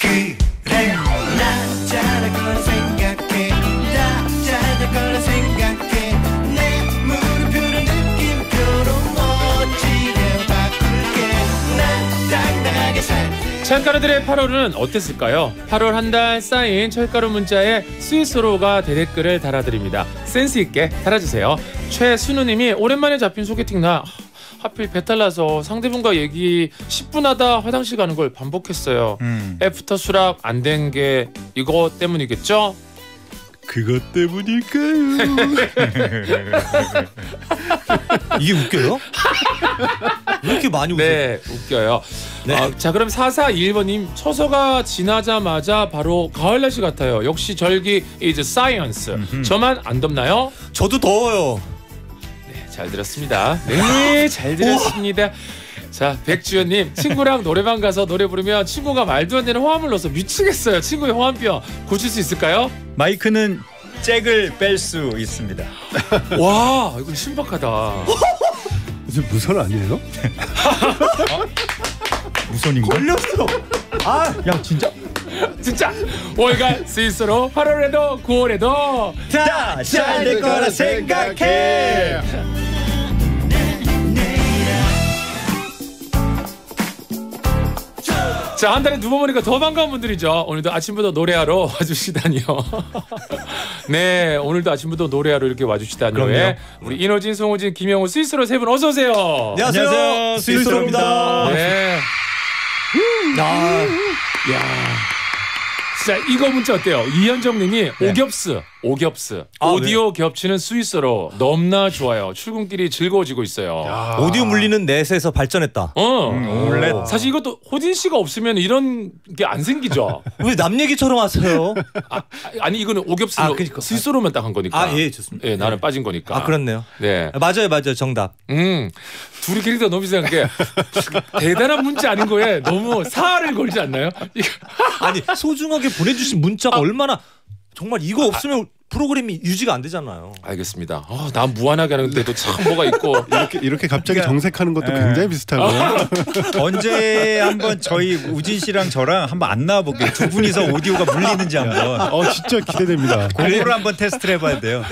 그래 나 잘할 거라 생각해 다 잘 될 거라 생각해 내 물음표를 느낌표로 멋지게 바꿀게 난 당당하게 살게. 철가루들의 8월은 어땠을까요? 8월 한 달 쌓인 철가루 문자에 스위스로가 대댓글을 달아드립니다. 센스 있게 달아주세요. 최순우님이 오랜만에 잡힌 소개팅 날 하필 배탈 나서 상대분과 얘기 10분 하다 화장실 가는 걸 반복했어요. 애프터 수락 안 된 게 이거 때문이겠죠? 그것 때문일까요? 이게 웃겨요? 왜 이렇게 많이 웃어요? 네, 웃겨요. 네. 자, 그럼 4421번님 처서가 지나자마자 바로 가을 날씨 같아요. 역시 절기 is science. 저만 안 덥나요? 저도 더워요. 네, 잘 들었습니다. 네, 잘 들었습니다. 자, 백주연님 친구랑 노래방 가서 노래 부르면 친구가 말도 안 되는 호함을 넣어서 미치겠어요. 친구의 호함병 고칠 수 있을까요? 마이크는 잭을 뺄 수 있습니다. 와, 이건 신박하다. 이제 무선 아니에요? 무선인가? 걸렸어. 아, 야 진짜 진짜 월간 스위스로 8월에도 9월에도 다 잘 될 거라 생각해. 자, 한 달에 두 번 보니까 더 반가운 분들이죠. 오늘도 아침부터 노래하러 와주시다니요. 네, 오늘도 아침부터 노래하러 이렇게 와주시다니요. 그럼요. 예, 우리 이노진, 송호진, 김영호, 스위스로 세 분 어서 오세요. 안녕하세요. 스위스로입니다. 네. 아, 야, 진짜 이거 문자 어때요? 이현정님이 오겹스 아, 오디오 겹치는 스위스로 너무나 좋아요. 출근길이 즐거워지고 있어요. 오디오 물리는 넷에서 발전했다. 원래 사실 이것도 호진 씨가 없으면 이런 게 안 생기죠. 왜 남 얘기처럼 하세요? 아니 이거는 오겹스 그러니까. 스위스로만 딱 한 거니까. 아, 예, 좋습니다. 예, 나는 빠진 거니까. 아, 그렇네요. 네. 맞아요, 정답. 둘이 캐릭터 너무 이상한 게 대단한 문자 아닌 거에 너무 사활을 걸지 않나요? 아니, 소중하게 보내주신 문자가 얼마나 정말 이거 없으면 프로그램이 유지가 안 되잖아요. 알겠습니다. 난 무한하게 하는데도 참 뭐가 있고. 이렇게 갑자기 그러니까, 정색하는 것도 굉장히 비슷하고. 언제 한번 저희 우진 씨랑 저랑 한번 안 나와볼게요. 두 분이서 오디오가 물리는지 한번. 진짜 기대됩니다. 그거를 한번 테스트를 해봐야 돼요.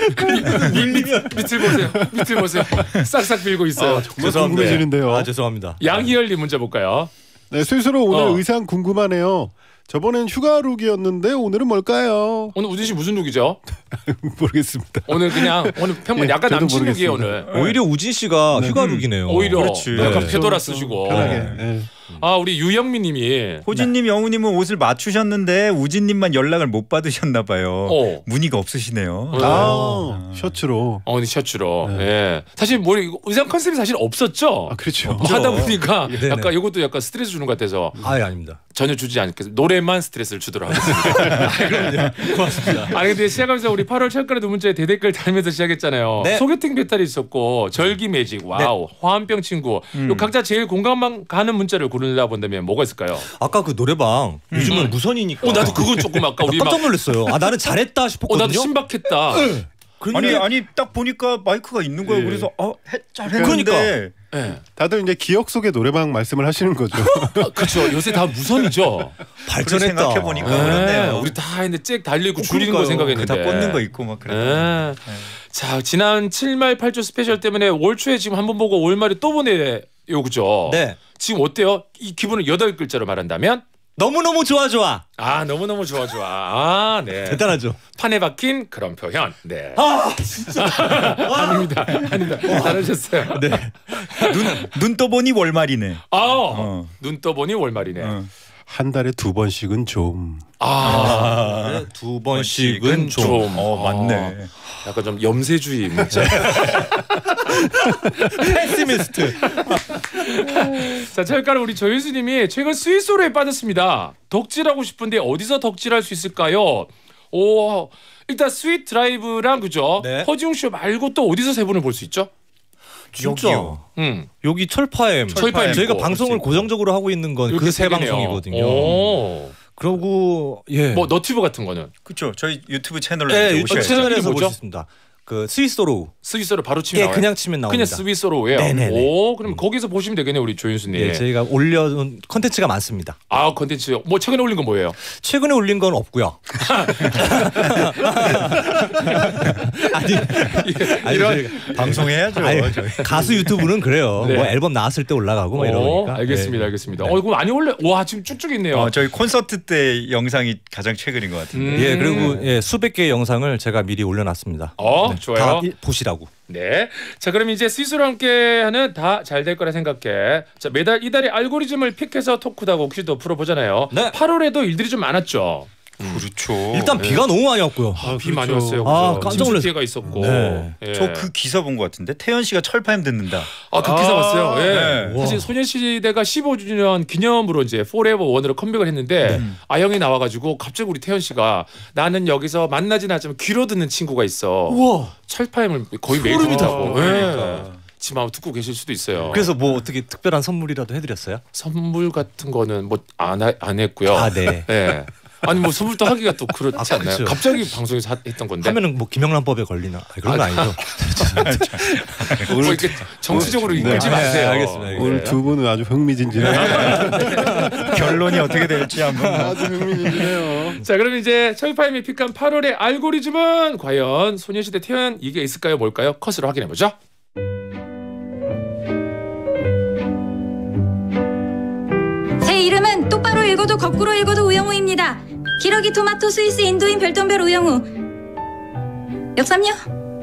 밑을 보세요. 싹싹 빌고 있어요. 정말 궁금해지는데요. 아, 죄송합니다. 양희열님 문자 볼까요? 네, 스위스로 오늘 의상 궁금하네요. 저번엔 휴가룩이었는데 오늘은 뭘까요? 오늘 우진 씨 무슨 룩이죠? 모르겠습니다. 오늘 평범 약간 저도 남친 룩이에요 모르겠습니다. 오늘. 오히려 우진 씨가 휴가룩이네요. 오히려 그렇지. 약간 네. 페도라 쓰시고. 편하게. 네. 우리 유영민님이 호진님, 영우님은 옷을 맞추셨는데 우진님만 연락을 못 받으셨나 봐요. 문의가 없으시네요. 셔츠로. 오늘 셔츠로. 예. 사실 뭐 의상 컨셉이 사실 없었죠. 그렇죠. 하다 보니까 네네. 약간 이것도 약간 스트레스 주는 것 같아서 아닙니다. 전혀 주지 않겠습니다. 노래만 스트레스를 주도록 하겠습니다. 그럼요. 고맙습니다. 아니 근데 시작하면서 우리 8월 철가루 문자에 대댓글 달면서 시작했잖아요. 네. 소개팅 배탈이 있었고 절기 매직, 와우, 화한병 친구. 요 각자 제일 공감 가는 문자를 고르려 본다면 뭐가 있을까요? 아까 그 노래방 요즘은 무선이니까. 나도 그건 조금 아까 우리 깜짝 놀랐어요. 나는 잘했다 싶었거든요. 나도 신박했다. 아니 딱 보니까 마이크가 있는 거예요. 그래서 잘했는데. 그러니까. 네. 다들 이제 기억 속의 노래방 말씀을 하시는 거죠. 그렇죠. 요새 다 무선이죠. 발전했다. 생각해 보니까 그렇네요. 우리 다 했는데 잭 달리고 줄이는 거 생각했는데. 다 꽂는 거 있고 막 그래. 네. 자, 지난 7말 8초 스페셜 때문에 올 초에 지금 한 번 보고 올 말에 또 보내요, 그죠? 네. 지금 어때요? 이 기분을 8글자로 말한다면? 너무너무 좋아. 너무너무 좋아. 네. 대단하죠. 판에 박힌 그런 표현. 네. 진짜. 아닙니다. 잘하셨어요. 네. 눈 떠보니 월말이네. 눈 떠보니 월말이네. 한 달에 2번씩은 좀. 두 번씩은 좀. 맞네. 약간 좀 염세주의 문자. 패시미스트. 자, 철가루 우리 조윤수님이 최근 스위스로에 빠졌습니다. 덕질하고 싶은데 어디서 덕질할 수 있을까요? 일단 스윗 드라이브랑 그죠? 네. 허지웅 쇼 말고 또 어디서 세 분을 볼 수 있죠? 진짜. 여기요. 여기 철파엠. 철파엠 저희가 있고. 방송을 고정적으로 하고 있는 건 그 세 방송이거든요. 그리고 뭐 너튜브 같은 거는 그렇죠. 저희 유튜브 채널로 네, 이제 유튜브 오셔야죠. 채널에서 뭐죠? 보실 수 있습니다. 그 스위스로 스위스로 바로 치면 예, 나와요? 그냥 치면 나옵니다. 그냥 스위스로예요. 네네네. 오, 그럼 거기서 보시면 되겠네요, 우리 조윤수님. 예, 저희가 올려놓은 컨텐츠가 많습니다. 아, 컨텐츠. 뭐 최근에 올린 건 뭐예요? 최근에 올린 건 없고요. 아니 이런 저희가 방송해야죠. 아니, 저희. 가수 유튜브는 그래요. 네. 뭐 앨범 나왔을 때 올라가고 뭐 이러니까. 알겠습니다, 예. 알겠습니다. 네. 이거 많이 올려. 와, 지금 쭉쭉 있네요. 저희 콘서트 때 영상이 가장 최근인 것 같은데. 예, 그리고 예, 수백 개의 영상을 제가 미리 올려놨습니다. 좋아요. 다 보시라고. 네. 자, 그럼 이제 스위스로 함께하는 다 잘 될 거라 생각해. 자, 매달 이달의 알고리즘을 픽해서 토크하고 퀴즈도 풀어보잖아요. 네. 8월에도 일들이 좀 많았죠. 그렇죠. 일단 비가 너무 많이 왔고요. 비 많이 그렇죠. 왔어요. 아, 그죠? 깜짝 침수 놀랐어요. 피해가 있었고. 네. 예. 저 그 기사 본 것 같은데 태연 씨가 철파임 듣는다. 그 기사 봤어요. 예. 네. 사실 소녀시대가 15주년 기념으로 이제 포레버 원으로 컴백을 했는데 아영이 나와가지고 갑자기 우리 태연 씨가 나는 여기서 만나진 않지만 귀로 듣는 친구가 있어. 우와. 철파임을 거의 매일 소름이 듣다고. 그러니까. 지금 아마 듣고 계실 수도 있어요. 그래서 뭐 어떻게 특별한 선물이라도 해드렸어요? 선물 같은 거는 뭐 안 했고요. 아, 네. 예. 아니 뭐 선물도 하기가 또 그렇지 않나요? 그렇죠. 갑자기 방송에서 했던 건데. 하면은 뭐 김영란법에 걸리나 그런 거 아니죠? 뭐 이렇게 정치적으로 이끌지 마세요. 알겠습니다. 오늘 두 분은 아주 흥미진진해요. 결론이 어떻게 될지 한번. 아주 흥미진진해요. 자, 그럼 이제 철파임이 픽한 8월의 알고리즘은 과연 소녀시대 태연 이게 있을까요? 뭘까요? 컷으로 확인해 보죠. 제 이름은 똑바로 읽어도 거꾸로 읽어도 우영우입니다. 기러기 토마토 스위스 인도인 별똥별 우영우. 역삼요?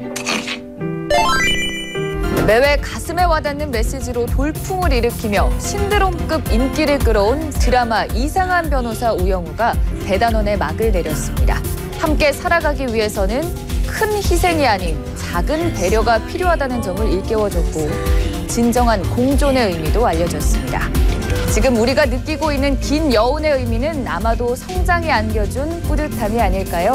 매회 가슴에 와닿는 메시지로 돌풍을 일으키며 신드롬급 인기를 끌어온 드라마 이상한 변호사 우영우가 대단원의 막을 내렸습니다. 함께 살아가기 위해서는 큰 희생이 아닌 작은 배려가 필요하다는 점을 일깨워줬고 진정한 공존의 의미도 알려졌습니다. 지금 우리가 느끼고 있는 긴 여운의 의미는 아마도 성장에 안겨준 뿌듯함이 아닐까요?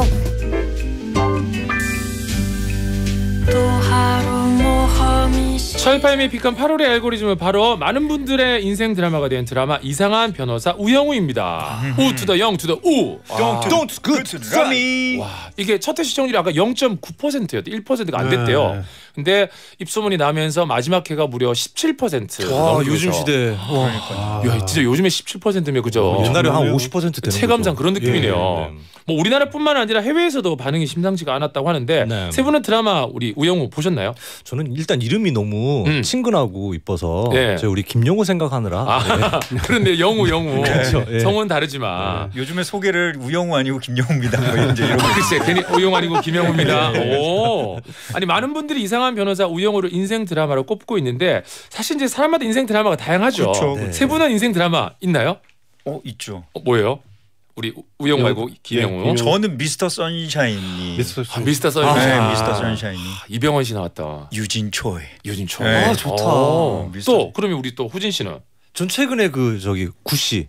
철파임이 픽한 8월의 알고리즘은 바로 많은 분들의 인생 드라마가 된 드라마 이상한 변호사 우영우입니다. 우 투 더 영 투 더 우. Don't good 드라미. 와, 이게 첫 회 시청률이 아까 0.9%였대. 1%가 안 됐대요. 네. 근데 입소문이 나면서 마지막 회가 무려 17%. 와, 요즘 시대. 야, 진짜 요즘에 17%면 그죠? 옛날에 한 50% 되는 체감상 거죠. 그런 느낌이네요. 예, 네. 뭐 우리나라뿐만 아니라 해외에서도 반응이 심상치가 않았다고 하는데 네. 세 분은 드라마 우리 우영우 보셨나요? 저는 일단 이름이 너무 친근하고 이뻐서 예. 제가 우리 김영우 생각하느라 그런데 영우 그렇죠. 예. 성은 다르지만 요즘에 소개를 우영우 아니고 김영우입니다. 뭐 이제 이런 거. 글쎄 괜히 우영우 아니고 김영우입니다. 오. 아니 많은 분들이 이상한 변호사 우영우를 인생 드라마로 꼽고 있는데 사실 이제 사람마다 인생 드라마가 다양하죠. 그렇죠. 네. 세 분은 인생 드라마 있나요? 있죠. 뭐예요? 우리 우영우 말고 김영우. 김영우. 저는 미스터 선샤인이. 미스터 선샤인. 네, 미스터 선샤인이. 이병헌 씨 나왔다. 유진초이. 유진초. 네. 아, 좋다. 또 그러면 우리 또 후진 씨는 전 최근에 그 저기 구씨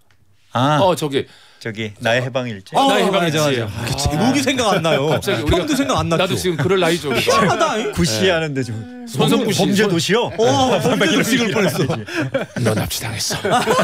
저기 나의 해방일지. 나의 해방일지. 맞아. 그 제목이 생각 안 나요. 갑자기 우리가- 형도 생각 안 났죠. 나도 지금 그럴 나이죠. 우리가. 희한하다. 구씨 하는데 좀 손석구 씨. 범죄 도시요. 범죄도 찍을 뻔했어. 너 납치당했어.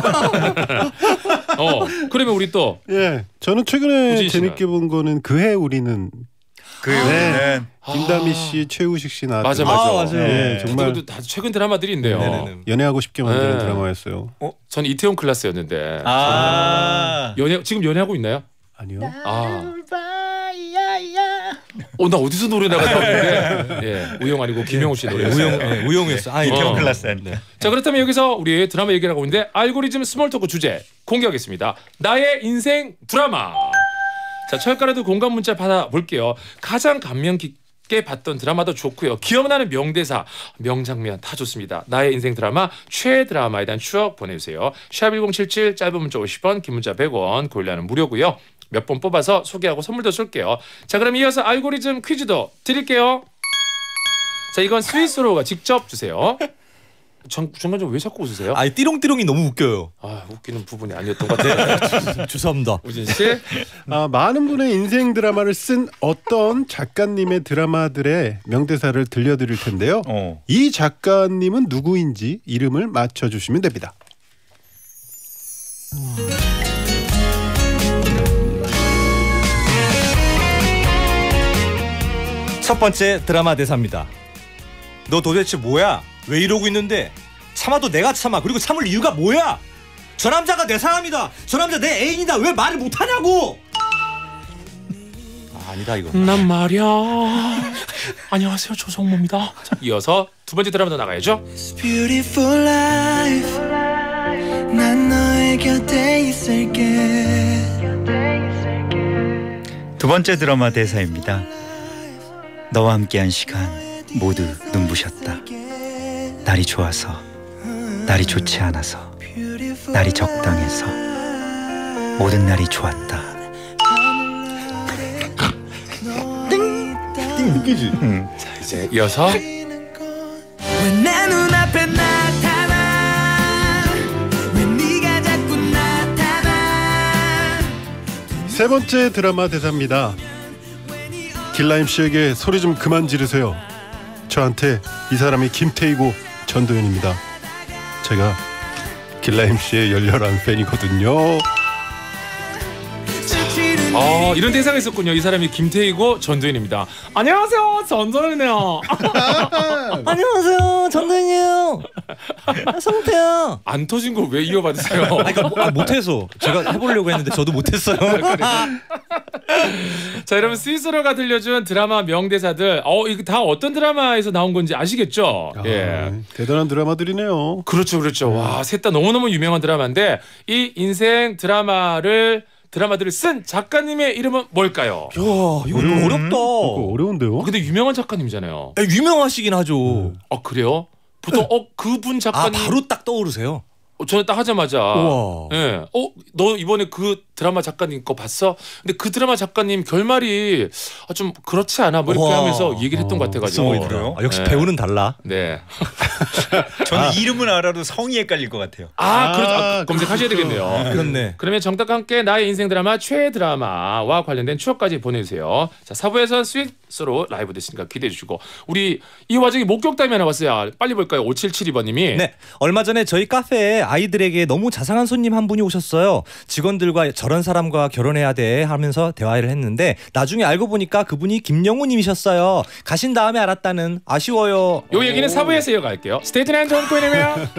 그러면 우리 또 예, 저는 최근에 우진 씨는? 재밌게 본 거는 그해 우리는 네. 김다미 씨, 최우식 씨 나왔던 맞아. 맞아요. 예, 정말 그것도 다 최근 드라마들이 있네요. 네네네. 연애하고 싶게 만드는 네. 드라마였어요. 저는 이태원 클라스였는데 지금 연애하고 있나요? 아니요. 나 어디서 노래 나갔는데 우영 아니고 김영우 씨 노래였어요. 우영우였어. 아, 이태원 네. 클라스. 자, 그렇다면 여기서 우리 드라마 얘기를 하고 있는데 알고리즘 스몰 토크 주제 공개하겠습니다. 나의 인생 드라마. 자, 철가라도 공감 문자 받아볼게요. 가장 감명 깊게 봤던 드라마도 좋고요. 기억나는 명대사, 명장면 다 좋습니다. 나의 인생 드라마, 최애 드라마에 대한 추억 보내주세요. 샵1077 짧은 문자 50원, 긴 문자 100원, 고일라는 무료고요. 몇 번 뽑아서 소개하고 선물도 쏠게요. 자, 그럼 이어서 알고리즘 퀴즈도 드릴게요. 자, 이건 스위스로가 직접 주세요. 중간중간 왜 자꾸 웃으세요? 아, 띠롱띠롱이 너무 웃겨요. 웃기는 부분이 아니었던 것 같아요. 죄송합니다. 우진 씨. 많은 분의 인생 드라마를 쓴 어떤 작가님의 드라마들의 명대사를 들려드릴 텐데요. 이 작가님은 누구인지 이름을 맞춰주시면 됩니다. 첫 번째 드라마 대사입니다. 너 도대체 뭐야? 왜 이러고 있는데? 참아도 내가 참아. 그리고 참을 이유가 뭐야? 저 남자가 내 사람이다. 저 남자 내 애인이다. 왜 말을 못하냐고? 아니다 이거. 난 말이야. 안녕하세요, 조성모입니다. 자, 이어서 두 번째 드라마도 나가야죠. Beautiful life 난 너의 곁에 있을게. 두 번째 드라마 대사입니다. 너와 함께한 시간 모두 눈부셨다. 날이 좋아서, 날이 좋지 않아서, 날이 적당해서 모든 날이 좋았다. 느끼지? 자, 이제 이어서 왜 내 눈앞에 나타나 왜 네가 자꾸 나타나. 세 번째 드라마 대사입니다. 길라임 씨에게 소리 좀 그만 지르세요. 저한테 이 사람이 김태희고 전도연입니다. 제가 길라임 씨의 열렬한 팬이거든요. 이런 대사가 있었군요. 이 사람이 김태희고 전도연입니다. 안녕하세요, 전도연이에요. 안녕하세요, 전도연이에요. 성태야. 안 터진 걸 왜 이어받으세요? 못해서 제가 해보려고 했는데 저도 못했어요. 자, 여러분 스위스로가 들려준 드라마 명대사들, 이거 다 어떤 드라마에서 나온 건지 아시겠죠? 예. 대단한 드라마들이네요. 그렇죠, 그렇죠. 와, 셋 다 너무너무 유명한 드라마인데 이 인생 드라마들을 쓴 작가님의 이름은 뭘까요? 야, 이거 어렵다. 이거 어려운데요? 근데 유명한 작가님이잖아요. 유명하시긴 하죠. 그래요? 보통 그분 작가님 바로 딱 떠오르세요. 저는 딱 하자마자 우와. 예. 너 이번에 그 드라마 작가님 거 봤어? 근데 그 드라마 작가님 결말이 좀 그렇지 않아? 뭐 이렇게 우와. 하면서 얘기를 했던 것 같아가지고. 그래요? 역시 네. 배우는 달라. 네. 저는 이름은 알아도 성이 헷갈릴 것 같아요. 그렇죠. 검색하셔야 되겠네요. 그렇네. 그러면 정답과 함께 나의 인생 드라마 최애 드라마와 관련된 추억까지 보내주세요. 자, 4부에서 스윗으로 라이브 됐으니까 기대해 주시고, 우리 이 와중에 목격담이 하나 왔어요. 빨리 볼까요? 5772번님이. 네, 얼마 전에 저희 카페에 아이들에게 너무 자상한 손님 한 분이 오셨어요. 직원들과 저런 사람과 결혼해야 돼 하면서 대화를 했는데 나중에 알고 보니까 그분이 김영우님이셨어요. 가신 다음에 알았다는. 아쉬워요. 요 얘기는 4부에서 이어갈게요. 스테이트 앤 존 코인이며.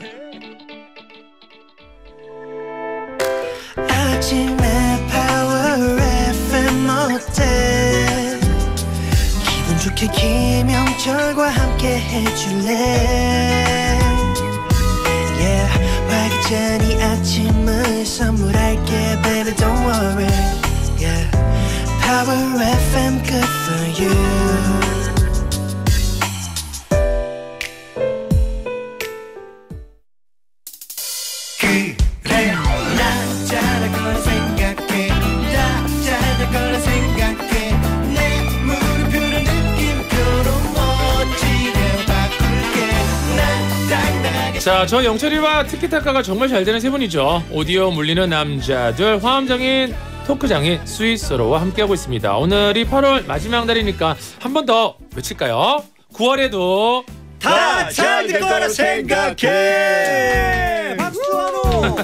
아침에 파워 FM 어때 기분 좋게 김영철과 함께 해줄래. Yeah, 활기찬 이 아침을 선물할게 baby don't worry. Yeah, Power FM good for you. 그래 남자라 걸 생각해 남자라 걸 생각해 내 물음표를 느낌표로 멋지게 바꿀게 난 당당하게. 자, 저 영철이와 티키타카가 정말 잘 되는 세 분이죠. 오디오 물리는 남자들 화음장인 토크장인 스위스로와 함께하고 있습니다. 오늘이 8월 마지막 날이니까 한 번 더 외칠까요? 9월에도 다 잘 될 거라 생각해. 박수하노.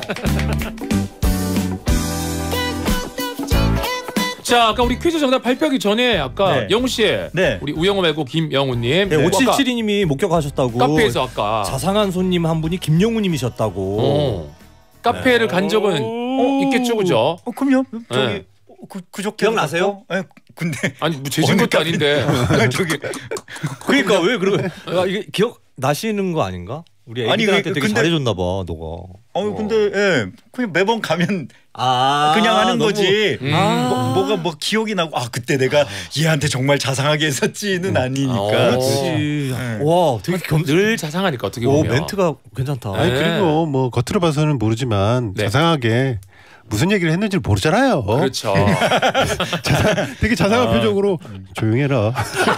자, 아까 우리 퀴즈 정답 발표하기 전에 아까 네. 영우 씨, 네. 우리 우영우 말고 김영우님, 네, 5772님이 목격하셨다고. 카페에서 아까 자상한 손님 한 분이 김영우님이셨다고. 카페를 간 적은 있겠죠, 그죠? 그럼요. 저기 네. 그저께 기억나세요? 네, 근데 아니 뭐 재진 것도 아닌데. 저기 그러니까 왜 그러고? 이게 기억 나시는 거 아닌가? 우리 애기들한테 되게 근데- 잘해줬나 봐, 너가. 근데 예, 그냥 매번 가면 아, 그냥 하는 너무- 거지. 아. 뭐가 기억이 나고 그때 내가 얘한테 정말 자상하게 했었지는 아니니까. 그렇지. 네. 와, 되게 늘 자상하니까 어떻게 오, 보면. 멘트가 괜찮다. 네. 아니 그리고 뭐 겉으로 봐서는 모르지만 네. 자상하게 무슨 얘기를 했는지를 모르잖아요. 그렇죠. 되게 자상한 표정으로 조용해라.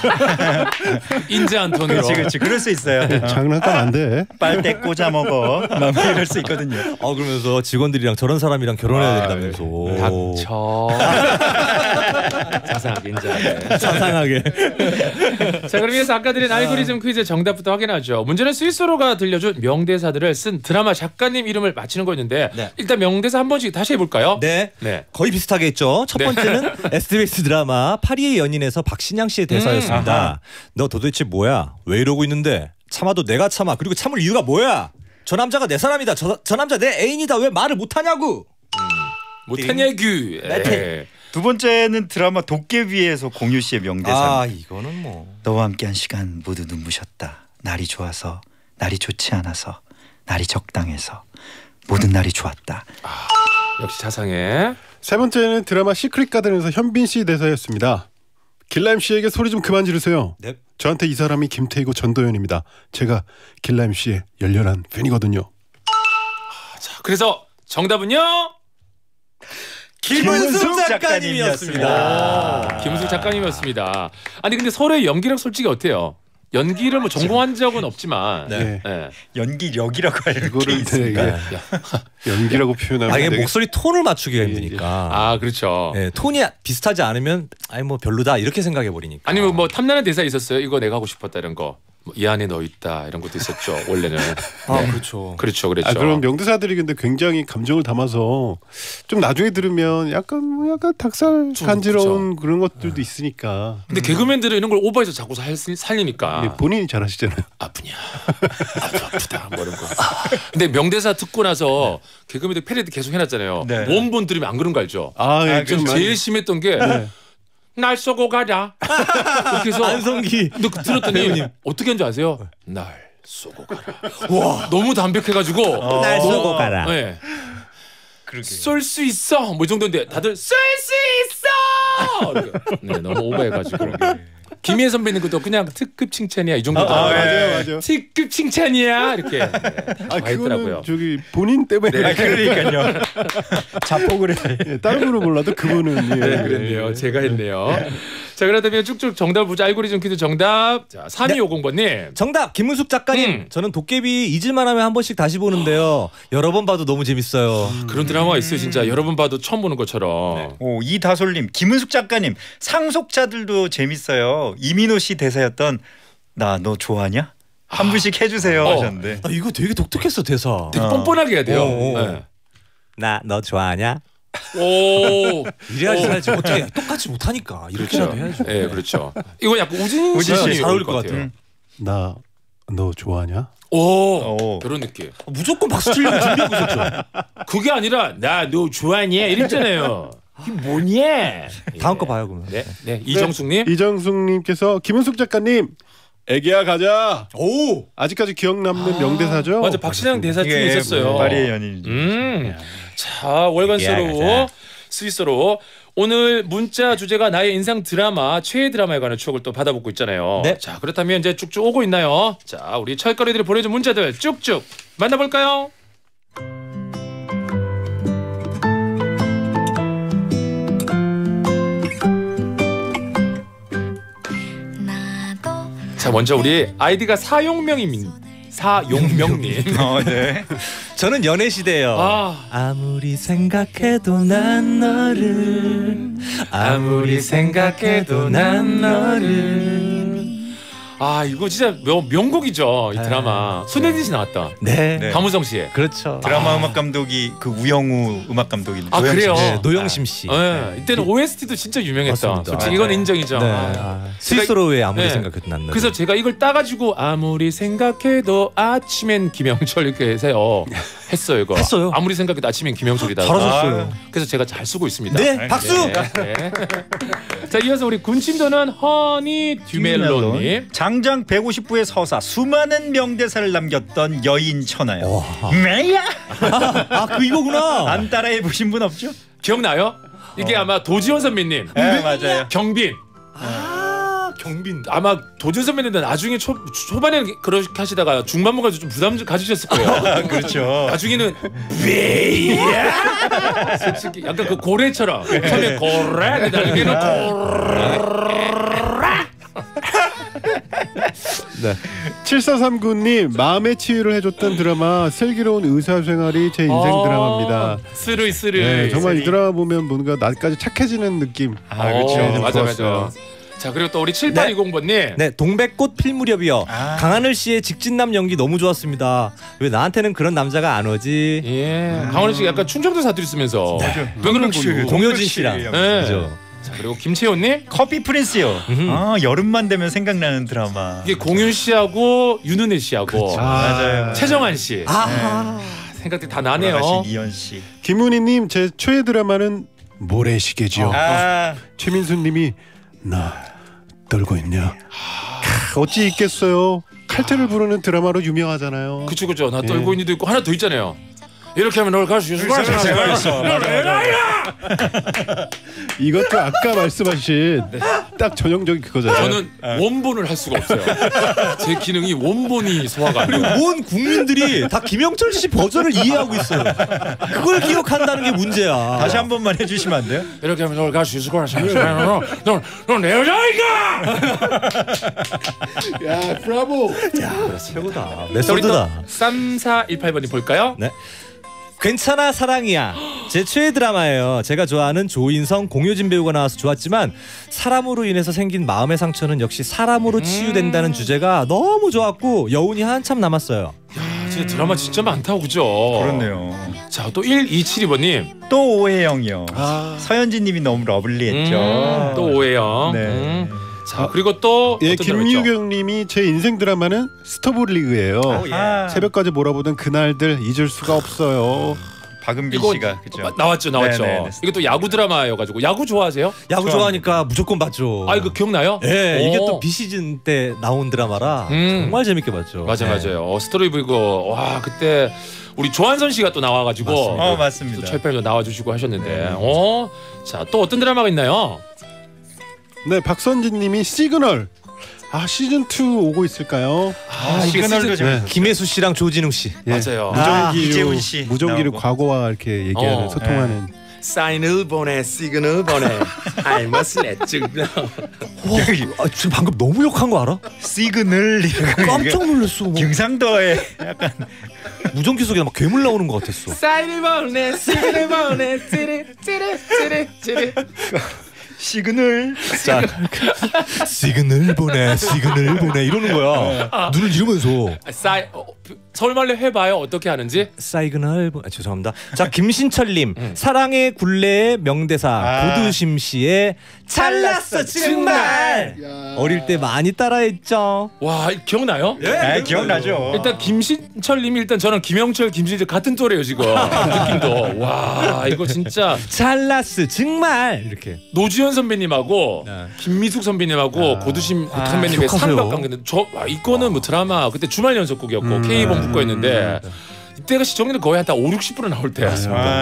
인자한 톤으로. 그렇지. 그럴 수 있어요. 장난감 안 돼. 빨대 꽂아 먹어. 막 이럴 수 있거든요. 그러면서 직원들이랑 저런 사람이랑 결혼해야 된다면서. 닥쳐. 자상하게 인정하게. 자상하게. 자, 그럼 이어서 아까 드린 알고리즘 퀴즈 정답부터 확인하죠. 문제는 스위스로가 들려준 명대사들을 쓴 드라마 작가님 이름을 맞히는 거였는데 네. 일단 명대사 한 번씩 다시 해볼까요? 네. 거의 비슷하게 했죠. 첫 번째는 SBS 드라마 파리의 연인에서 박신양 씨의 대사였습니다. 너 도대체 뭐야? 왜 이러고 있는데? 참아도 내가 참아. 그리고 참을 이유가 뭐야? 저 남자가 내 사람이다. 저 남자 내 애인이다. 왜 말을 못하냐고. 못하냐구. 두 번째는 드라마 도깨비에서 공유 씨의 명대사. 이거는 뭐. 너와 함께한 시간 모두 눈부셨다. 날이 좋아서, 날이 좋지 않아서, 날이 적당해서 모든 날이 좋았다. 역시 자상해. 세 번째는 드라마 시크릿 가든에서 현빈 씨 대사였습니다. 길라임 씨에게 소리 좀 그만 지르세요. 네. 저한테 이 사람이 김태희고 전도연입니다. 제가 길라임 씨의 열렬한 팬이거든요. 자, 그래서 정답은요? 김은숙 작가님이었습니다. 김은숙 작가님이었습니다. 아니 근데 서로의 연기력 솔직히 어때요? 연기를 뭐 전공한 적은 없지만 네. 연기력이라고 할 게 이거를 있습니까? 연기라고 표현하면 이게 되게- 목소리 톤을 맞추기가 힘드니까. 그렇죠. 네, 톤이 비슷하지 않으면 뭐 별로다 이렇게 생각해 버리니까. 아니면 뭐 탐나는 대사 있었어요? 이거 내가 하고 싶었다 이런 거. 뭐 이 안에 너 있다 이런 것도 있었죠. 원래는. 그렇죠. 그렇죠. 그런 명대사들이 근데 굉장히 감정을 담아서 좀 나중에 들으면 약간 닭살 간지러운 그런 것들도 있으니까. 근데 개그맨들은 이런 걸 오버해서 자꾸 살리니까. 본인이 잘하시잖아요. 아프냐? 아프다 뭐 이런 거. 근데 명대사 듣고 나서 개그맨들 패러디 계속 해놨잖아요. 네. 원본 들으면 안 그런 거 알죠? 좀 제일 심했던 게. 날 쏘고 가자. 이렇게 해서 안성기. 들었더니 어떻게 한줄 아세요? 날 쏘고 가라. 와 너무 담백해가지고 날 쏘고 가라. 네. 쏠 수 있어. 뭐 이 정도인데 다들 쏠 수 있어. 네 너무 오버해가지고. 김희애 선배님 것도 그냥 특급 칭찬이야 이 정도. 맞아요. 특급 칭찬이야 이렇게. 다 그거는 했더라고요. 저기 본인 때문에 그러니까요. 자폭을 해. 다른 분은 몰라도 그분은 네, 그랬네요. 제가 했네요. 자, 그렇다면 쭉쭉 정답 보자. 알고리즘 퀴즈 정답. 자, 3250번님. 정답 김은숙 작가님. 저는 도깨비 잊을만 하면 한 번씩 다시 보는데요. 여러 번 봐도 너무 재밌어요. 그런 드라마가 있어요. 진짜 여러 번 봐도 처음 보는 것처럼. 이다솔님, 김은숙 작가님, 상속자들도 재밌어요. 이민호 씨 대사였던 나 너 좋아하냐? 한 분씩 해주세요 하셨는데. 이거 되게 독특했어 대사. 되게 뻔뻔하게 해야 돼요. 네. 나 너 좋아하냐? 오. 이래야지 살지. 어떻게 똑같이 못하니까 이렇게라도 해야죠. 네, 그렇죠. 이거 약간 우진 씨 잘 어울릴 것 같아요. 나 너 좋아하냐? 오. 그런 느낌. 무조건 박수 치려고 준비하고 있었죠. 그게 아니라 나 너 좋아하냐 이랬잖아요. 이게 뭐냐? 다음 거 봐요 그러면. 네. 이정숙님. 이정숙님께서 김은숙 작가님 애기야 가자. 오. 아직까지 기억 남는 명대사죠? 맞아 박신양 대사 중에 있었어요. 파리의 연인. 자 월간서로 스위스로 오늘 문자 주제가 나의 인상 드라마 최애 드라마에 관한 추억을 또 받아보고 있잖아요. 네. 자 그렇다면 이제 쭉쭉 오고 있나요? 자 우리 철거리들이 보내준 문자들 쭉쭉 만나볼까요? 자 먼저 우리 아이디가 사용명님. 네. 저는 연애 시대예요. 아무리 생각해도 난 너를 아무리 생각해도 난 너를. 이거 진짜 명곡이죠 이 드라마. 손예진 씨 나왔다. 네. 강무성 씨. 그렇죠. 드라마 음악 감독이 그 우영우 음악 감독인데. 그래요? 노영심 씨. 네. 이때는 OST도 진짜 유명했다. 맞습니다. 솔직히 이건 인정이죠. 스위스로의 아무리 네. 생각해도 난 너를. 그래서 제가 이걸 따가지고 아무리 생각해도 아침엔 김영철 이렇게 해서요 했어요 이거. 했어요. 아무리 생각해도 아침엔 김영철이다. 잘하셨어요. 그래서 제가 잘 쓰고 있습니다. 네, 박수. 네. 자 이어서 우리 군침도는 허니 듀멜로님. 장장 150부의 서사, 수많은 명대사를 남겼던 여인 천하요. 매야. 그 이거구나. 안 따라해 보신 분 없죠? 기억나요? 이게 아마 도지원 선배님. 네, 맞아요. 경빈. 경빈. 아마 도지원 선배님도 나중에 초반에 그렇게 하시다가 중반부 가지고 좀 부담 좀 가지셨을 거예요. 그렇죠. 나중에는 왜야? 솔직히 약간 그 고래처럼 처음에 고래, 나중에는 고래. 네. 7439님 마음의 치유를 해줬던 드라마 슬기로운 의사생활이 제 인생 드라마입니다. 스르이. 네, 정말 이 드라마 보면 뭔가 나까지 착해지는 느낌. 그렇죠. 맞아. 좋았어요. 자, 그리고 또 우리 7820번님. 네, 동백꽃 필 무렵이요. 강하늘 씨의 직진남 연기 너무 좋았습니다. 왜 나한테는 그런 남자가 안 오지? 예. 강하늘 씨 약간 충청도 사투리 쓰면서 왜 그런 거예요? 공효진 씨랑. 네. 그죠. 자, 그리고 김채연님. 커피 프린스요. 여름만 되면 생각나는 드라마. 이게 공윤 씨하고 윤은혜 씨하고 맞아요. 최정한 씨. 생각들이 다 나네요. 돌아가신 이현 씨. 김은희님 제 최애 드라마는 모래시계죠. 최민수님이 나 떨고 있냐? 어찌 있겠어요. 칼퇴를 부르는 드라마로 유명하잖아요. 그쵸. 나 떨고 있는 도 있고 하나 더 있잖아요. 이렇게 하면 널 갈 수 있을 거야. 이것도 아까 말씀하신 딱 전형적인 그거잖아요. 저는 원본을 할 수가 없어요. 제 기능이 원본이 소화가 안 돼요. 온 국민들이 다 김영철 씨 버전을 이해하고 있어요. 그걸 기억한다는 게 문제야. 다시 한 번만 해주시면 안 돼요? 이렇게 하면 널 갈 수 있을 거야. 넌내 여자니까. 야, 브라보. 최고다. 우리 또 메소드다. 3418번님 볼까요? 네. 괜찮아 사랑이야. 제 최애 드라마예요. 제가 좋아하는 조인성, 공효진 배우가 나와서 좋았지만 사람으로 인해서 생긴 마음의 상처는 역시 사람으로 치유된다는 주제가 너무 좋았고 여운이 한참 남았어요. 진짜 드라마 진짜 많다고 그죠? 그렇네요. 자, 또 1272번님. 또 오해영이요. 서현진님이 너무 러블리했죠. 또 오해영. 네. 자, 그리고 또 예, 어떤 드라마 있죠? 김유경님이 제 인생 드라마는 스토브리그예요. 새벽까지 몰아보던 그날들 잊을 수가 없어요. 박은빈 이거 씨가 그죠? 나왔죠. 네네. 이게 또 야구 드라마여가지고 야구 좋아하세요? 야구 좋아하니까 무조건 봤죠. 이거 기억나요? 예, 이게 오. 또 비시즌 때 나온 드라마라 정말 재밌게 봤죠. 맞아요. 스토리브이고 와 그때 우리 조한선 씨가 또 나와가지고 맞습니다. 또 철판도 나와주시고 하셨는데. 자, 또 어떤 드라마가 있나요? 네, 박선진님이 시그널. 시즌 2 오고 있을까요? 시그널도 재밌었어요. 김혜수 씨랑 조진웅 씨. 맞아요. 이재훈 씨 무전기로 나오고. 과거와 이렇게 얘기하는 소통하는. 사인을 보내, 시그널 보내. I must let you know. 지금 방금 너무 욕한 거 알아? 시그널 깜짝 놀랐어. 뭐. 경상도에 약간 무전기 속에 막 괴물 나오는 것 같았어. 사인을 보내, 시그널 보내, 찌릿. 시그널. 자, 시그널 보내 이러는 거야. 눈을 이러면서. 서울말로 해봐요. 어떻게 하는지. 사이그널 죄송합니다. 자, 김신철님 사랑의 굴레의 명대사 고두심 씨의 잘났어 정말. 어릴 때 많이 따라했죠. 와, 기억나요? 기억나죠. 일단 김신철님이 일단 저는 김영철, 김신철 같은 또래예요 지금. 느낌도. 와, 이거 진짜 잘났어 정말 이렇게. 노주현 선배님하고 김미숙 선배님하고 고두심 선배님의 기억하세요? 삼각관계인데 이거는 뭐 드라마 그때 주말 연속극이었고 K본부 거였는데 이때가 시청률이 거의 한 50-60% 나올 때.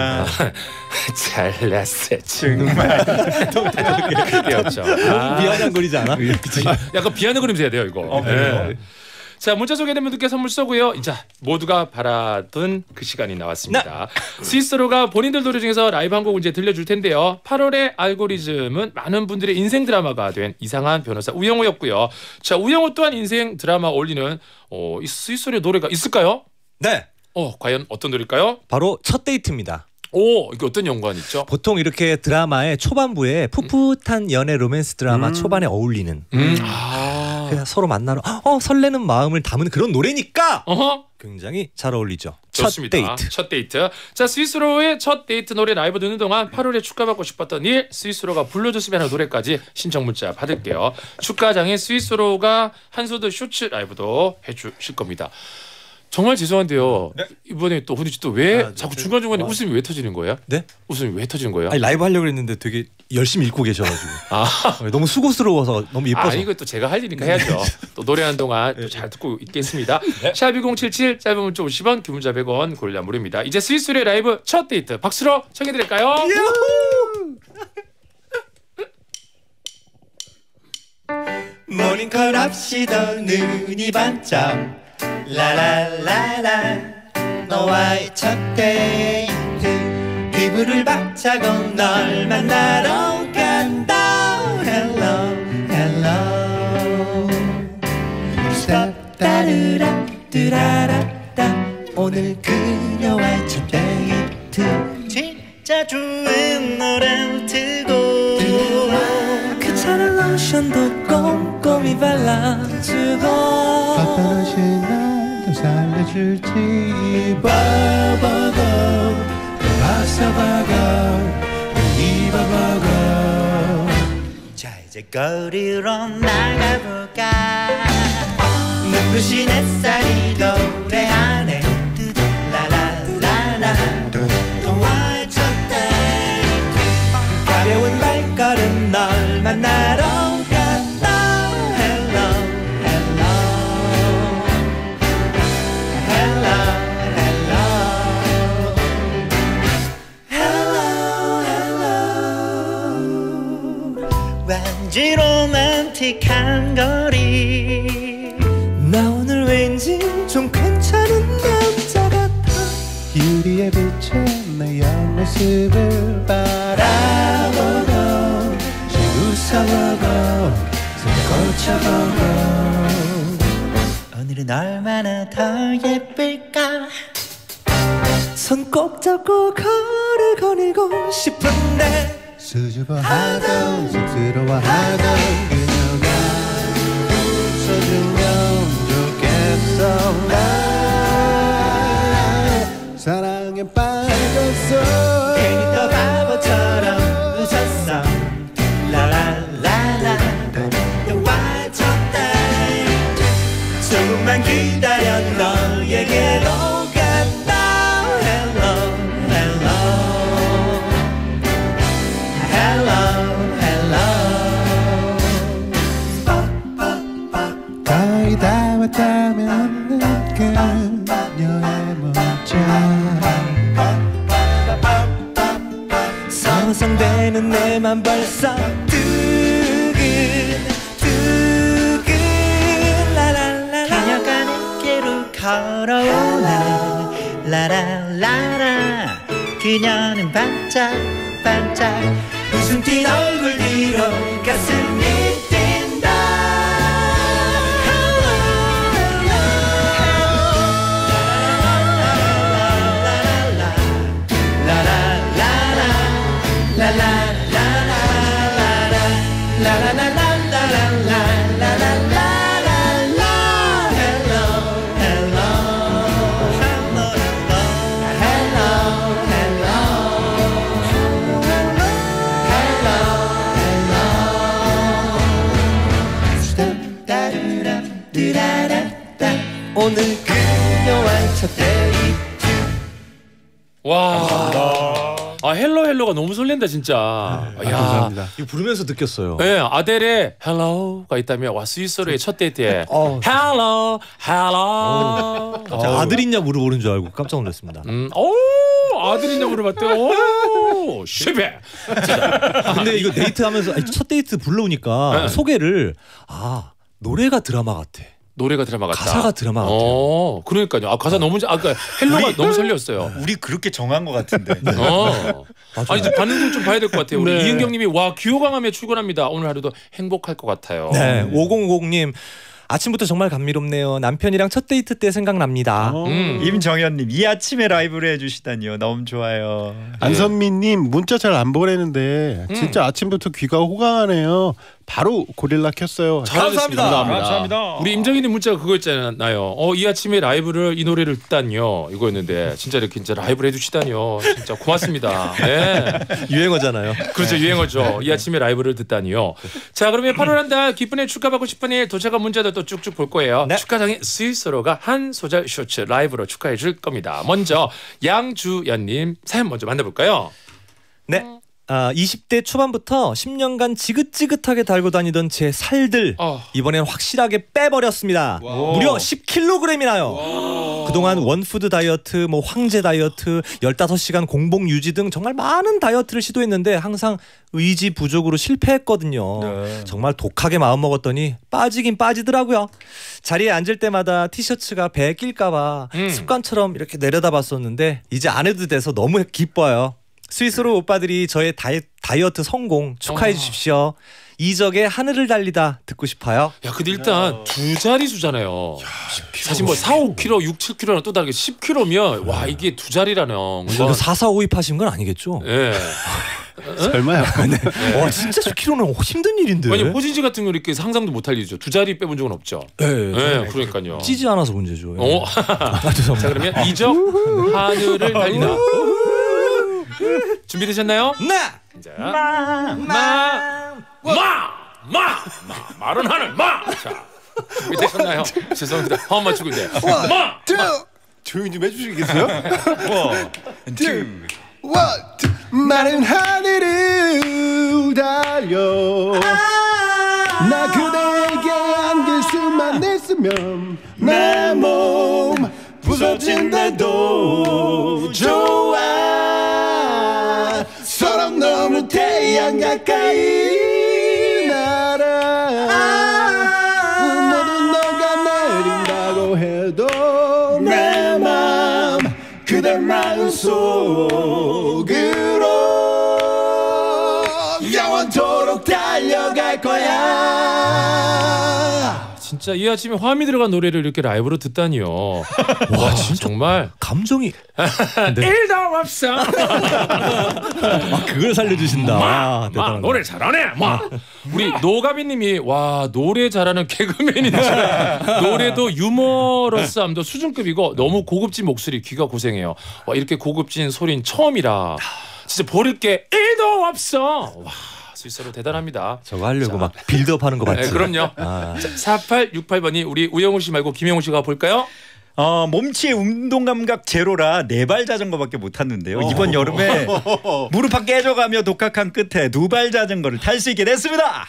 잘났어 정말. 그때였죠. 미안한거리지 않아? 약간 비아냥거리면서 해야 돼요 이거. 네. 자, 문자 소개된 분들께 선물 쏘고요. 자, 모두가 바라던 그 시간이 나왔습니다. 스위스로가 본인들 노래 중에서 라이브 한 곡 이제 들려줄 텐데요. 8월의 알고리즘은 많은 분들의 인생 드라마가 된 이상한 변호사 우영우였고요. 자, 우영우 또한 인생 드라마 어울리는 이 스위스로의 노래가 있을까요? 네. 과연 어떤 노래일까요? 바로 첫 데이트입니다. 이게 어떤 연관 있죠? 보통 이렇게 드라마의 초반부에 풋풋한 연애 로맨스 드라마 초반에 어울리는 그냥 서로 만나러 설레는 마음을 담은 그런 노래니까 굉장히 잘 어울리죠. 좋습니다. 첫 데이트. 첫 데이트. 자, 스위스로의 첫 데이트 노래 라이브 듣는 동안 8월에 축가받고 싶었던 일 스위스로가 불러줬으면 하는 노래까지 신청 문자 받을게요. 축가장에 스위스로가 한소드 쇼츠 라이브도 해주실 겁니다. 정말 죄송한데요. 이번에 또 훈이 씨 또 왜 자꾸 중간중간에 웃음이 왜 터지는 거예요? 네? 웃음이 왜 터지는 거예요? 아니, 라이브 하려고 했는데 되게 열심히 읽고 계셔가지고 너무 수고스러워서 너무 예뻐서. 이거 또 제가 할 일이니까 해야죠. 또 노래하는 동안 또 잘 듣고 있겠습니다. 샵2077 짧은 문자 50원 긴 문자 100원 고릴라 무료입니다. 이제 스위스로의 라이브 첫 데이트 박수로 청해드릴까요? 모닝콜 합시다 눈이 반짝 라라라라 너와의 첫 데이트 이불을 박차고 널 만나러 간다 Hello Hello 따르라 뚜라라따 오늘 그녀와의 첫 데이트 진짜 좋은 노래를 트고 그 차를 로션도 꼼꼼히 발라주고 어떤 신나도 살려줄지 바바가 바사바가 이바바가 자 이제 거리로 나가볼까 눈부신 햇살이 노래하네 라라라라 동화의 첫 데이트 가벼운 발걸음 널 만나러 갔다 Hello Hello Hello Hello Hello Hello 왠지 로맨틱한 거리 나 오늘 왠지 좀 괜찮은 남자 같아 유리에 비친 내 옆모습을 바라보고 웃어보고 고쳐보고 오늘은 얼마나 더 예쁠까 손 꼭 잡고 걸을 거닐고 싶은데 수줍어하던 쑥스러워하던 그녀가 웃어주면 좋겠어 나 사랑에 빠졌어 괜히 또 바보처럼 웃었어 라라라라 너와의 첫 데이트 조금만 기다려 너에게로 간다 Hello Hello Hello Hello 거의 다 왔다면 그녀의 문자 상상되는 내 맘 벌써 두근두근 라라라라 그녀가 내게로 걸어오나 라라라라 그녀는 반짝반짝 웃음 띤 얼굴 뒤로 가슴이 뛴다 오늘 그녀와의 첫 데이트 와. 아 헬로 헬로가 너무 설렌다 진짜. 야. 감사합니다. 이거 부르면서 느꼈어요. 네, 아델의 헬로가 있다면 와 스위스로의 첫 데이트에 헬로 헬로. 아들 있냐 물어보는 줄 알고 깜짝 놀랐습니다. 오 아들 있냐 물어봤대. 오 실패. 근데 이거 데이트하면서 첫 데이트 불러오니까 네. 소개를 노래가 드라마 같아. 노래가 드라마 같다. 가사가 드라마 같아요. 그러니까요. 가사 너무 아까 헬로가 너무 설렸어요. 우리 그렇게 정한 것 같은데. 아니 이제 반응 좀 봐야 될 것 같아요. 우리 네. 이은경님이 와 귀호강함에 출근합니다. 오늘 하루도 행복할 것 같아요. 네, 5050님 아침부터 정말 감미롭네요. 남편이랑 첫 데이트 때 생각납니다. 임정현님 이 아침에 라이브를 해주시다니요. 너무 좋아요. 안선미님 문자 잘 안 보내는데 진짜 아침부터 귀가 호강하네요. 바로 고릴라 켰어요. 감사합니다. 우리 임정희님 문자가 그거였잖아요. 이 아침에 라이브를 이 노래를 듣다니요. 이거였는데 진짜 이렇게 진짜 라이브를 해주시다니요. 진짜 고맙습니다. 네. 유행어잖아요. 그렇죠 유행어죠. 이 아침에 라이브를 듣다니요. 자 그러면 8월 한 달 기쁜 일 축하받고 싶은 일 도착한 문자들 또 쭉쭉 볼 거예요. 네. 축하장에 스위스로가 한 소절 쇼츠 라이브로 축하해 줄 겁니다. 먼저 양주연님 사연 먼저 만나볼까요? 네. 20대 초반부터 10년간 지긋지긋하게 달고 다니던 제 살들 이번엔 확실하게 빼버렸습니다. 무려 10kg이나요. 그동안 원푸드 다이어트, 황제 다이어트, 15시간 공복 유지 등 정말 많은 다이어트를 시도했는데 항상 의지 부족으로 실패했거든요. 네. 정말 독하게 마음먹었더니 빠지긴 빠지더라고요. 자리에 앉을 때마다 티셔츠가 배에 낄까봐 습관처럼 이렇게 내려다봤었는데 이제 안 해도 돼서 너무 기뻐요. 스위스로 오빠들이 저의 다이어트 성공 축하해 주십시오. 이적의 하늘을 달리다 듣고 싶어요. 야, 근데 일단 두 자릿수잖아요. 사실 뭐 4, 5kg, 6, 7kg랑 또 다르게 10kg면 와 이게 두 자리라는 건. 이거 4, 4, 5 입하신 건 아니겠죠? 예. 설마요? 네. 와 진짜 10kg는 힘든 일인데. 아니 호진씨 같은 경우 이렇게 상상도 못할 일이죠. 두 자리 빼본 적은 없죠. 네, 그러니까요. 찌지 않아서 문제죠. 자 그러면 이적 하늘을 달리다. 준비되셨나요? 네. 자, 마른 하늘 자 준비되셨나요? 죄송합니다. 화음 맞추고 있네. 조용히 좀 해주시겠어요? 마른 하늘을 달려 나 그대에게 안길 수만 있으면 내 몸 부서진다도 좋아 서로 너무 태양 가까이 날아 모든 너가 내린다고 해도 내 맘 그대 마음 속으로 영원토록 달려갈 거야. 진짜 이 아침에 화음이 들어간 노래를 이렇게 라이브로 듣다니요. 와 진짜 정말 감정이 일도 없어. 그걸 살려주신다. 노래 잘하네. 우리 노가비님이 와 노래 잘하는 개그맨인지 노래도 유머러스함도 수준급이고 너무 고급진 목소리 귀가 고생해요. 와 이렇게 고급진 소리는 처음이라 진짜 버릴 게 1도 없어. 와 스위스로 대단합니다. 저거 하려고 막 빌드업 하는 거 맞지? 네, 그럼요. 4868번이 우리 우영우 씨 말고 김영우 씨가 볼까요? 몸치의 운동 감각 제로라 4발 자전거밖에 못 탔는데요. 이번 여름에 무릎이 깨져가며 독학한 끝에 2발 자전거를 탈 수 있게 됐습니다.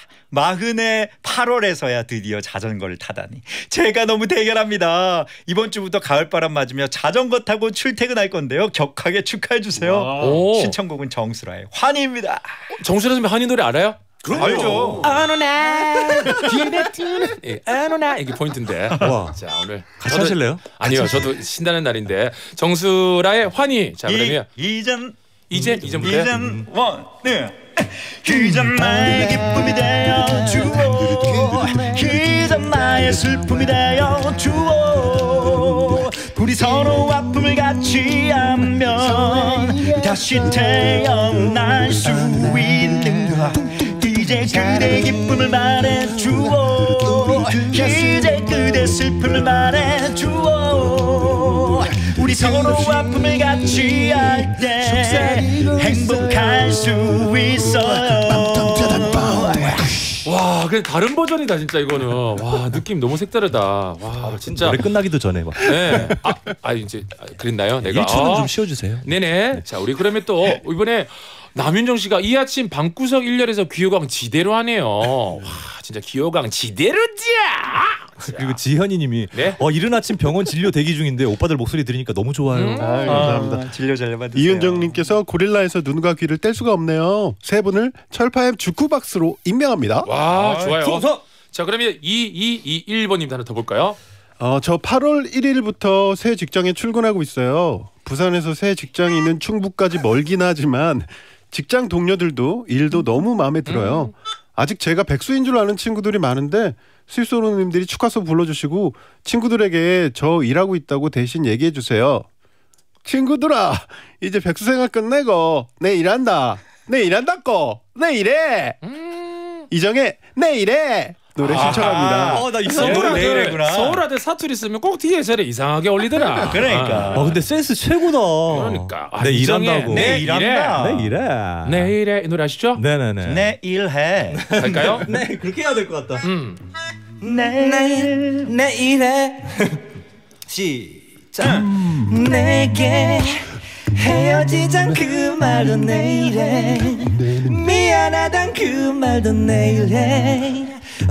48에서야 드디어 자전거를 타다니 제가 너무 대견합니다. 이번 주부터 가을바람 맞으며 자전거 타고 출퇴근할 건데요. 격하게 축하해 주세요. 신청곡은 정수라의 환희입니다. 정수라 선배 환희 노래 알아요? 그럼 알죠. 어느 날 길에 트는 어느 날 이게 포인트인데. 와. 자 오늘 같이 하실래요? 아니요, 저도 신나는 날인데 정수라의 환희. 자 그러면 이젠부터 이젠 나의 기쁨이 되어 주오 이젠 나의 슬픔이 되어 주오 우리 서로 아픔을 같이 하면 다시 태어날 수 있는가 이제 그대 기쁨을 말해주오 이제 그대 슬픔을 말해주오 우리 서로 아픔을 같이 할 때 행복할 수 있어요. 와, 그냥 다른 버전이다 진짜 이거는. 와, 느낌 너무 색다르다. 와, 진짜. 노래 끝나기도 전에 막. 네. 이제 그랬나요? 내가 1초는 좀 쉬어주세요. 네네. 자, 우리 그러면 또 이번에 남윤정 씨가 이 아침 방구석 1열에서 귀요강 지대로 하네요. 와, 진짜 귀요강 지대로지야. 그리고 지현이님이 네? 이른 아침 병원 진료 대기 중인데 오빠들 목소리 들으니까 너무 좋아요. 감사합니다. 진료 잘 받으세요. 이은정님께서 고릴라에서 눈과 귀를 뗄 수가 없네요. 세 분을 철파엠 주쿠박스로 임명합니다. 와, 좋아요. 좋아서. 자, 그러면 2221번님 하나 더 볼까요? 저 8월 1일부터 새 직장에 출근하고 있어요. 부산에서 새 직장이 있는 충북까지 멀긴 하지만 직장 동료들도 일도 너무 마음에 들어요. 아직 제가 백수인 줄 아는 친구들이 많은데 스위스로님들이 축하서 불러주시고 친구들에게 저 일하고 있다고 대신 얘기해 주세요. 친구들아, 이제 백수 생활 끝내고 내 일한다. 내 일한다고. 내 일해. 이정의 내 일해. 노래 신청합니다. 나 서울 아들 사투리 쓰면 꼭 뒤에 저래 이상하게 올리더라. 그러니까. 근데 센스 최고다. 그러니까. 내 일한다고. 내 일한다. 내 일해. 내 일해. 이 노래 아시죠? 네네네. 내 일해. 할까요? 네, 그렇게 해야 될 것 같다. 내 일해 시작. 내게 헤어지잔 그 말도 내일해 미안하단 그 말도 내일해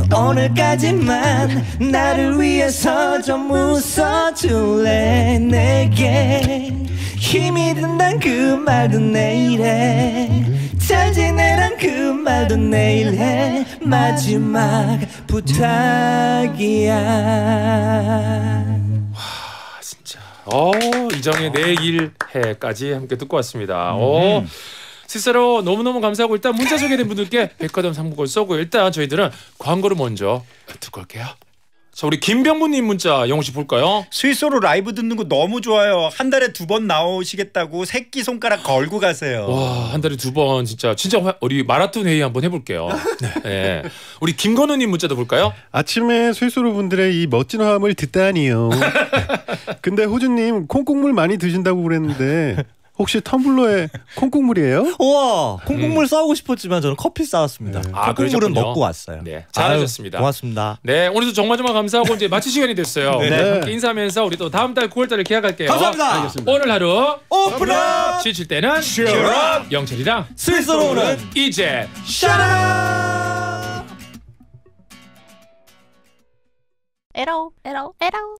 오늘까지만 나를 위해서 좀 웃어줄래 내게 힘이 든단 그 말도 내일해 잘 지내란 그 말도 내일해 마지막 부탁이야. 진짜. 이정의 내일해까지 함께 듣고 왔습니다. 스스로 너무너무 감사하고 일단 문자 소개된 분들께 백화점 상품권 쏘고 일단 저희들은 광고를 먼저 듣고 올게요. 자, 우리 김병부님 문자 영호 씨 볼까요? 스위스로 라이브 듣는 거 너무 좋아요. 한 달에 2번 나오시겠다고 새끼 손가락 걸고 가세요. 와, 한 달에 2번 진짜 우리 마라톤 회의 한번 해볼게요. 네. 우리 김건우님 문자도 볼까요? 아침에 스위스로 분들의 이 멋진 화음을 듣다니요. 근데 호주님 콩국물 많이 드신다고 그랬는데 혹시 텀블러에 콩국물이에요? 우와, 콩국물 싸우고 싶었지만 저는 커피 싸왔습니다. 아, 콩국물은 그러셨군요. 먹고 왔어요. 네, 잘하셨습니다. 아유, 고맙습니다. 네, 오늘도 정말 감사하고 이제 마칠 시간이 됐어요. 네. 네. 함께 인사하면서 우리 또 다음 달 9월달을 기약할게요. 감사합니다. 알겠습니다. 오늘 하루 오픈업! 지칠 때는 슈업! 영철이랑 스위스로는 이제 샤라! 에라오 에라오 에라오